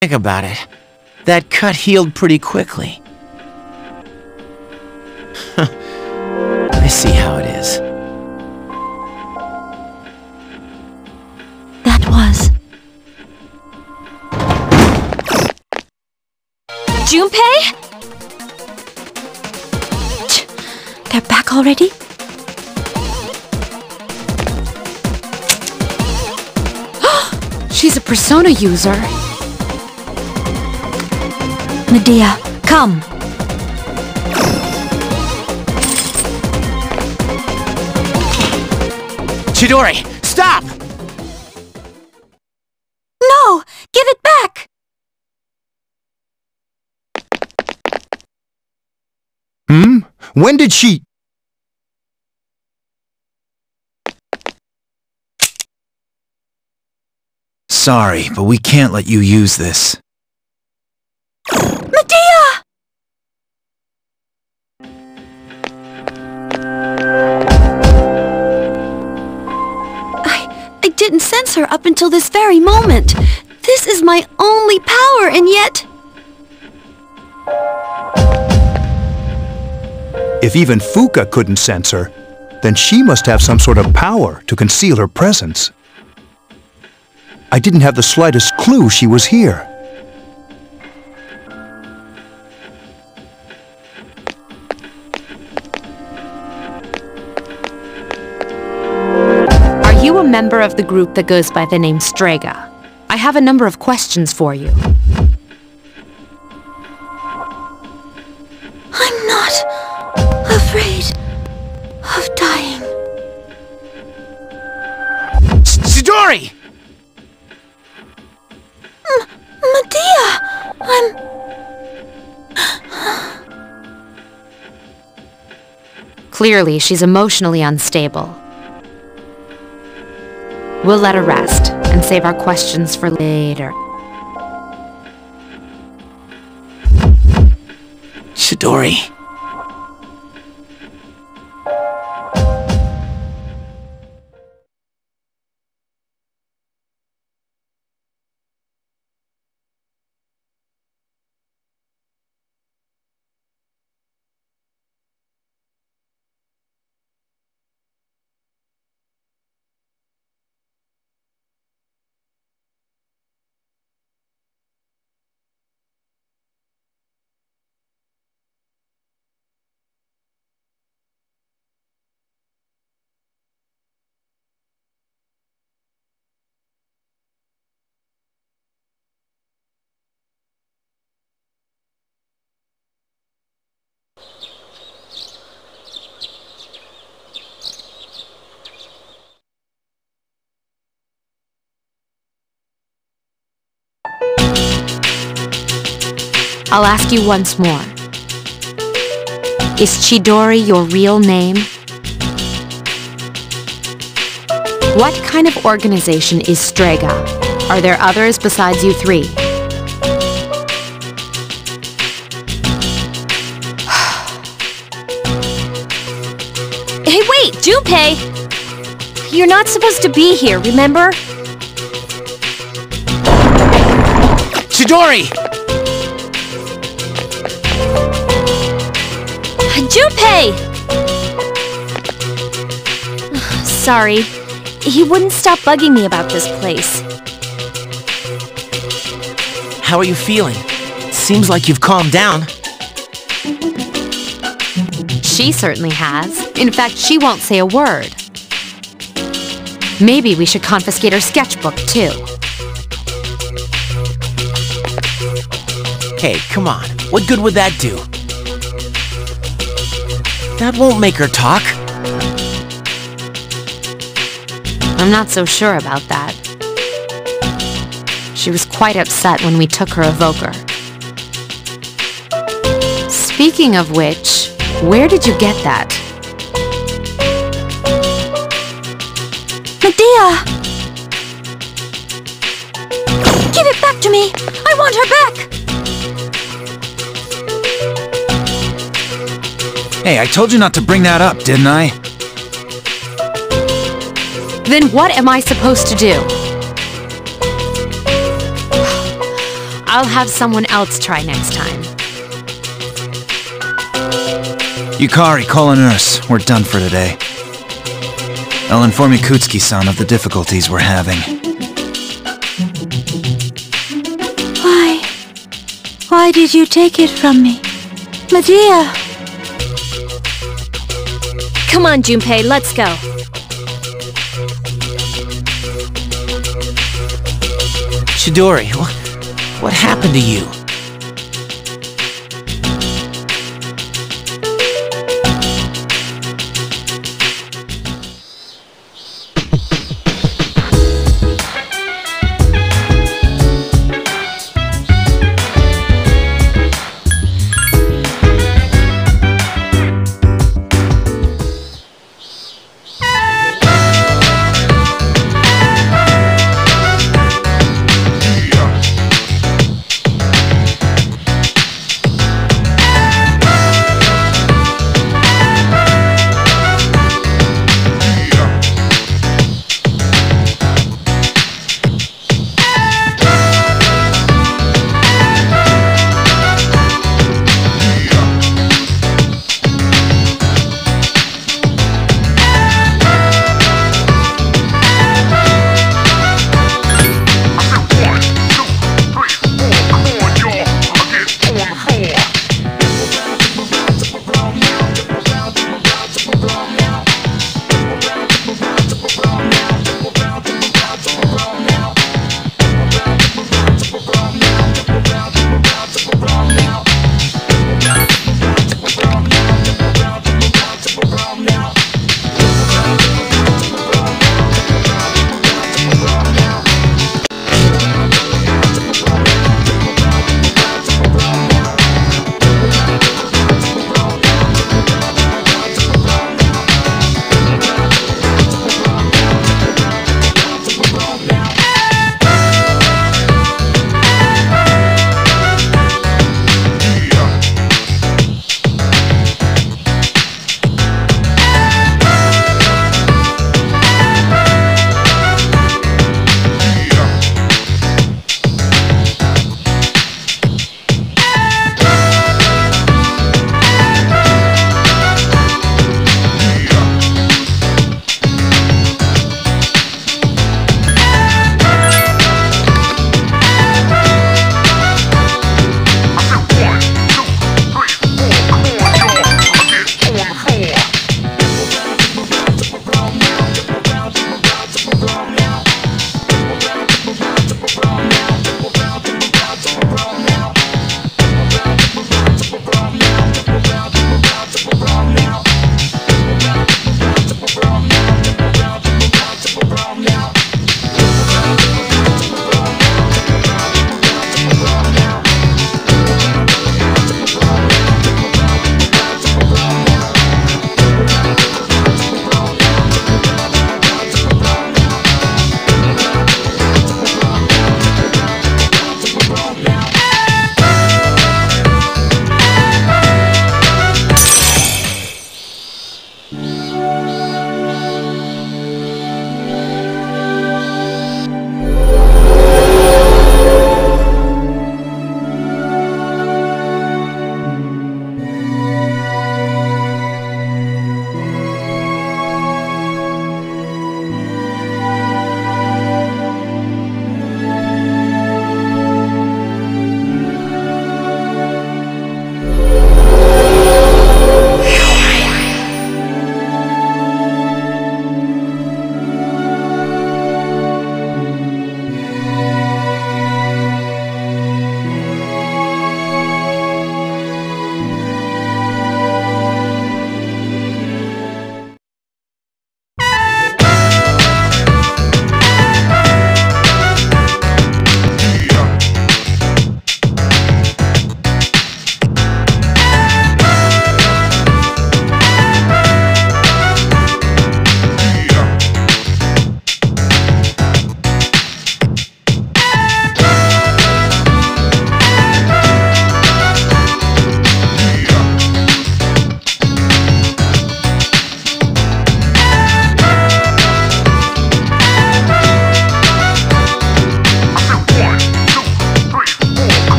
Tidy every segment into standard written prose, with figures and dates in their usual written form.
Think about it. That cut healed pretty quickly. I see how it is. That was... Junpei? They're back already? She's a Persona user. Medea, come. Chidori, stop! No! Give it back! When did she... Sorry, but we can't let you use this. Medea! I didn't sense her up until this very moment. This is my only power, and yet... If even Fuka couldn't sense her, then she must have some sort of power to conceal her presence. I didn't have the slightest clue she was here. Are you a member of the group that goes by the name Strega? I have a number of questions for you. I'm not afraid of dying. Chidori! Medea! Clearly, she's emotionally unstable. We'll let her rest and save our questions for later. Chidori. I'll ask you once more. Is Chidori your real name? What kind of organization is Strega? Are there others besides you three? Hey, wait! Junpei! You're not supposed to be here, remember? Chidori! Junpei! Sorry. He wouldn't stop bugging me about this place. How are you feeling? Seems like you've calmed down. She certainly has. In fact, she won't say a word. Maybe we should confiscate her sketchbook, too. Hey, come on. What good would that do? That won't make her talk. I'm not so sure about that. She was quite upset when we took her evoker. Speaking of which, where did you get that? Medea! Give it back to me! I want her back! Hey, I told you not to bring that up, didn't I? Then what am I supposed to do? I'll have someone else try next time. Yukari, call a nurse. We're done for today. I'll inform Yakutsuki-san of the difficulties we're having. Why did you take it from me? Medea! Come on, Junpei, let's go. Chidori, what happened to you?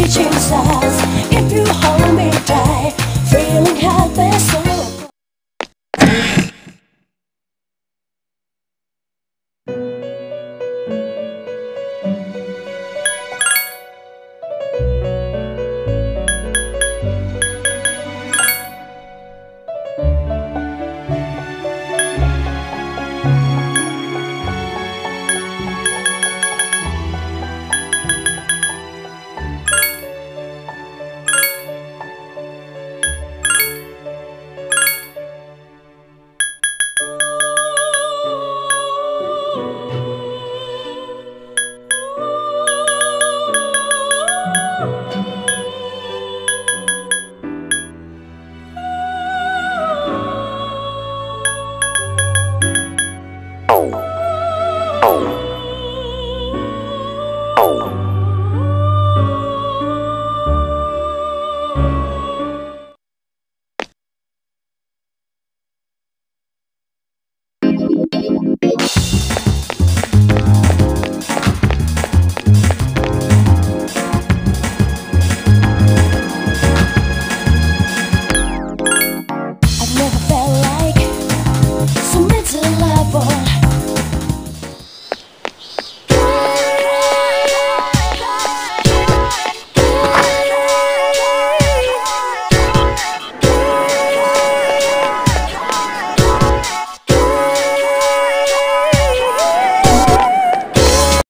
chasers.